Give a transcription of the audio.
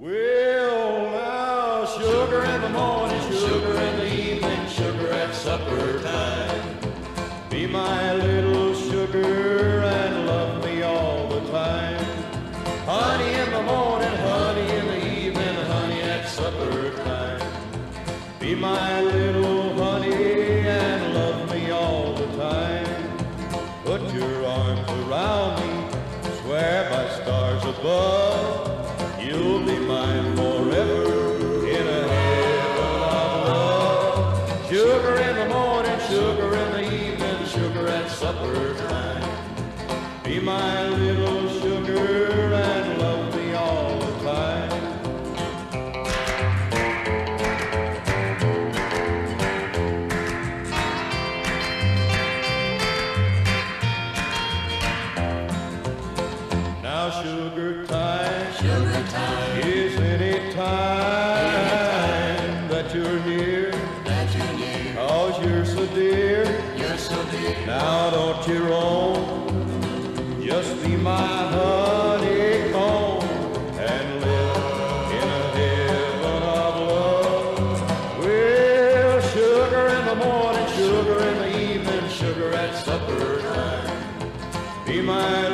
Well, now, sugar in the morning, sugar in the evening, sugar at supper time. Be my little sugar and love me all the time. Honey in the morning, honey in the evening, honey at supper time. Be my little honey and love me all the time. Put your arms around me, swear by stars above, you'll be mine forever in a heaven of love. Sugar in the morning, sugar in the evening, sugar at supper time. Be my little sugar and love me all the time. Now sugar time is any time that you're near, 'cause you're so dear. Now don't you roam, just be my honeycomb and live in a heaven of love. Well, sugar in the morning, sugar in the evening, sugar at supper time. Be my